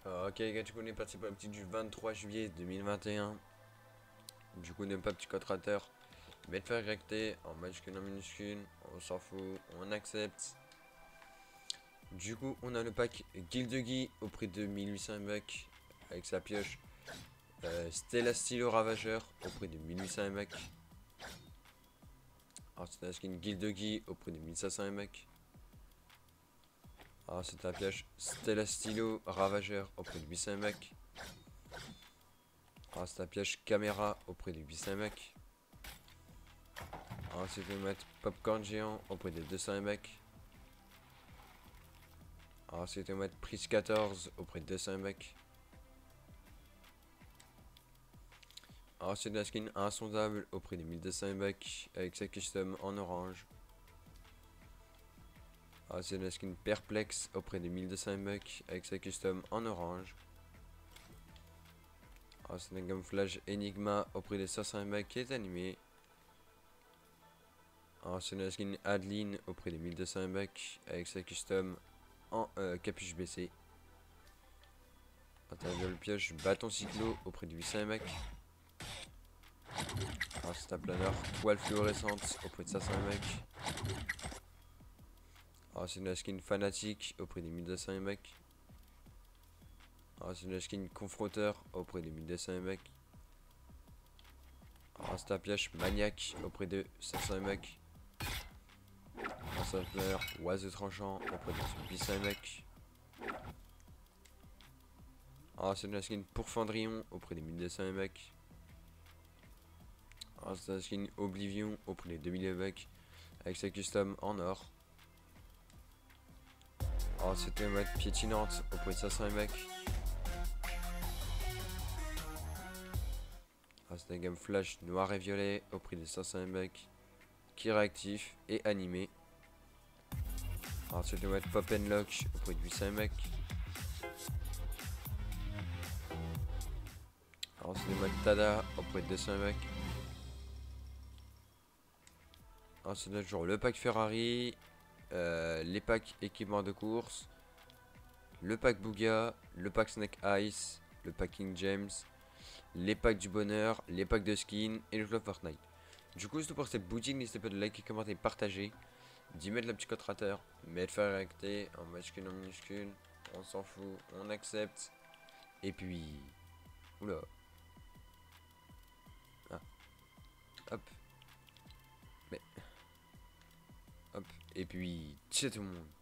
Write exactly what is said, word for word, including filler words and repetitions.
Euh, ok les gars, du coup on est parti pour le petit du vingt-trois juillet deux mille vingt et un. Du coup on n'est pas petit quadrateur. Mais de faire recter en majuscule en minuscule, on s'en fout, on accepte. Du coup on a le pack Guildegui au prix de mille huit cents bucks avec sa pioche. Euh, Stella Stylo Ravageur au prix de mille huit cents bucks. Alors c'est un skin Guildegui au prix de mille cinq cents bucks. Alors c'est un pioche Stella Stylo Ravageur au prix de huit cents bucks. Alors c'est un pioche caméra au prix de huit cents bucks. Ensuite on va mettre Popcorn géant au prix de deux cents bucks. Ensuite on va mettre Prise quatorze au prix de deux cents bucks. Ensuite la skin insondable au prix de mille deux cents bucks avec sa custom en orange. Ensuite la skin perplexe au prix de mille deux cents bucks avec sa custom en orange. Ensuite un camouflage Enigma au prix de cinq cents bucks qui est animé. Ensuite la skin Adeline au prix de mille deux cents bucks avec sa custom en euh, capuche baissée. Intérieur le pioche bâton cyclo au prix de huit cents bucks. Ensuite un planeur toile fluorescente au prix de cinq cents bucks. Ensuite la skin fanatique au prix de mille deux cents bucks. Ensuite la skin confronteur au prix de mille deux cents bucks. Ensuite un pioche maniaque au prix de cinq cents bucks. Ensuite un planeur oiseau tranchant au prix de huit cents bucks. Ensuite la skin pourfendrillon au prix de mille deux cents bucks. Ensuite la skin Oblivion au prix de deux mille bucks avec sa custom en or. Ensuite on va mettre piétinante au prix de cinq cents bucks. Ensuite un gamme flash noir et violet au prix de cinq cents bucks qui est réactif et animé. Ensuite on va mettre pop and lock au prix de huit cents bucks. Ensuite on va mettre Tada au prix de deux cents bucks. Ensuite on a toujours le pack Ferrari, euh, les packs équipement de course, le pack Booga, le pack Snake Ice, le pack King James, les packs du bonheur, les packs de skin et le club Fortnite. Du coup c'est tout pour cette boutique, n'hésitez pas de liker, commenter, partager, d'y mettre le petit cotrateur, mais de faire réacter en majuscule en minuscule, on s'en fout, on accepte. Et puis... Oula. Ah. Hop. Mais... Hop. Et puis... Ciao tout le monde.